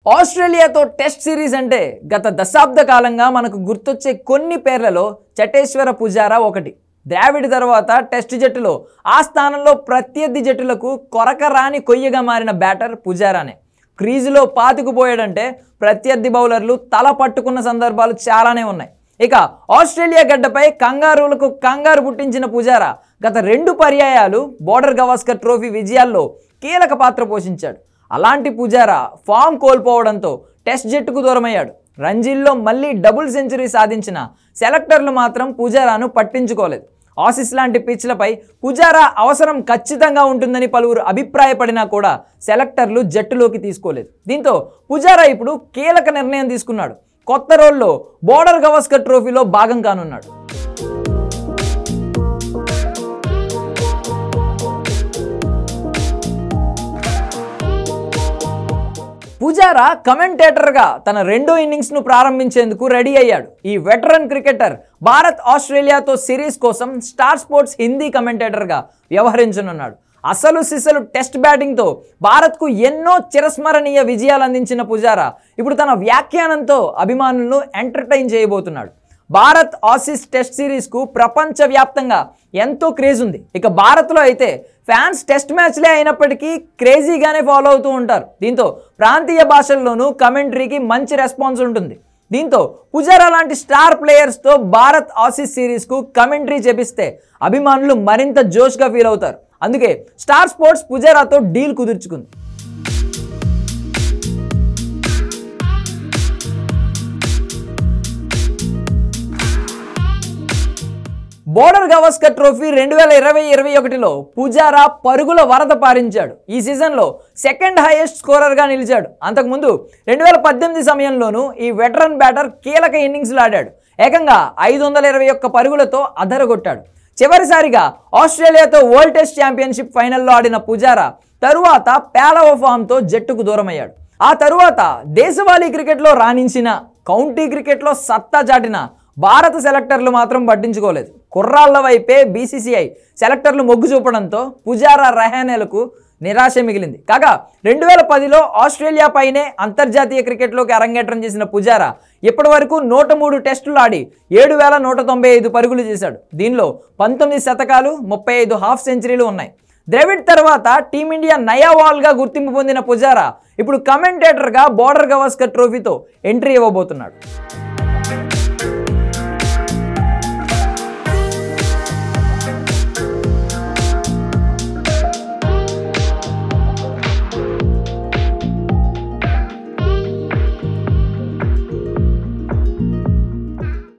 ఆస్ట్రేలియాతో test series అంటే గత దశాబ్ద కాలంగా మనకు గుర్తొచ్చే కొన్ని పేర్లలో చటేశ్వర పుజారా ఒకటి. ద్రావిడ్ తర్వాత టెస్ట్ జట్టులో ఆ స్థానంలో ప్రత్యర్థి జట్టులకు కొరకరాని కొయ్యగా మారిన బ్యాటర్ పుజారానే. క్రీజులో పాతుకుపోయాడంటే ప్రత్యర్థి బౌలర్లు తల పట్టుకున్న సందర్భాలు చాలానే ఉన్నాయి. ఇక ఆస్ట్రేలియా గడ్డపై కంగారులకు కంగారు పుట్టించిన పుజారా గత 2 పర్యాయాలు బోర్డర్ గవాస్కర్ ట్రోఫీ విజయాల్లో కీలక పాత్ర పోషించాడు. అలాంటి పుజారా ఫామ్ కోల్పోవడంతో టెస్ట్ జట్టుకు దూరమయ్యాడు. రంజీల్లో మళ్ళీ డబుల్ సెంచరీ సాధించిన సెలెక్టర్లు మాత్రం పుజారాను పట్టించుకోలేదు. ఆసీస్ లాంటి పిచ్లపై పుజారా అవసరం ఖచ్చితంగా ఉంటుందని పలువురు అభిప్రాయపడినా కూడా సెలెక్టర్లు జట్టులోకి తీసుకోలేదు. దీంతో పుజారా ఇప్పుడు కీలక నిర్ణయం తీసుకున్నాడు. కొత్త రోల్లో బోర్డర్ గవాస్కర్ ట్రోఫీలో భాగం కానున్నాడు. పుజారా కమెంటేటర్గా తన 2వ ఇన్నింగ్స్ను ప్రారంభించేందుకు రెడీ అయ్యాడు. ఈ వెటరన్ క్రికెటర్ భారత్ ఆస్ట్రేలియాతో సిరీస్ కోసం స్టార్ స్పోర్ట్స్ హిందీ కమెంటేటర్గా వ్యవహరించనున్నాడు. అసలు సిసలు టెస్ట్ బ్యాటింగ్తో భారత్కు ఎన్నో చిరస్మరణీయ విజయాలు అందించిన పుజారా ఇప్పుడు తన వ్యాఖ్యానంతో అభిమానులను ఎంటర్టైన్ చేయబోతున్నాడు. భారత్ ఆసీస్ టెస్ట్ సిరీస్కు ప్రపంచవ్యాప్తంగా ఎంతో క్రేజ్ ఉంది. ఇక భారత్లో అయితే ఫ్యాన్స్ టెస్ట్ మ్యాచ్లే అయినప్పటికీ క్రేజీగానే ఫాలో అవుతూ ఉంటారు. దీంతో ప్రాంతీయ భాషల్లోనూ కమెంటరీకి మంచి రెస్పాన్స్ ఉంటుంది. దీంతో పుజారా లాంటి స్టార్ ప్లేయర్స్తో భారత్ ఆసీస్ సిరీస్కు కమెంటరీ చేపిస్తే అభిమానులు మరింత జోష్గా ఫీల్ అవుతారు. అందుకే స్టార్ స్పోర్ట్స్ పుజారాతో డీల్ కుదుర్చుకుంది. బోర్డర్ గవాస్కర్ ట్రోఫీ 2020-21లో పుజారా పరుగుల వరద పారించాడు. ఈ సీజన్లో సెకండ్ హైయెస్ట్ స్కోరర్గా నిలిచాడు. అంతకుముందు 2018 సమయంలోనూ ఈ వెటరన్ బ్యాటర్ కీలక ఇన్నింగ్స్లు ఆడాడు. ఏకంగా 521 పరుగులతో అదరగొట్టాడు. చివరిసారిగా ఆస్ట్రేలియాతో వరల్డ్ టెస్ట్ ఛాంపియన్షిప్ ఫైనల్లో ఆడిన పుజారా తరువాత పేలవ ఫామ్తో జట్టుకు దూరమయ్యాడు. ఆ తరువాత దేశవాళీ క్రికెట్లో రాణించిన, కౌంటీ క్రికెట్లో సత్తా చాటిన భారత సెలెక్టర్లు మాత్రం పట్టించుకోలేదు. కుర్రాళ్ల వైపే బీసీసీఐ సెలెక్టర్లు మొగ్గు చూపడంతో పుజారా రహానేలకు నిరాశ మిగిలింది. కాగా 2010లో ఆస్ట్రేలియా పైనే అంతర్జాతీయ క్రికెట్లోకి అరంగేట్రం చేసిన పుజారా ఇప్పటి వరకు 103 టెస్టులు ఆడి 7,195 పరుగులు చేశాడు. దీనిలో 19 శతకాలు, 35 హాఫ్ సెంచరీలు ఉన్నాయి. ద్రవిడ్ తర్వాత టీమిండియా నయావాల్గా గుర్తింపు పొందిన పుజారా ఇప్పుడు కమెంటేటర్గా బోర్డర్ గవాస్కర్ ట్రోఫీతో ఎంట్రీ ఇవ్వబోతున్నాడు.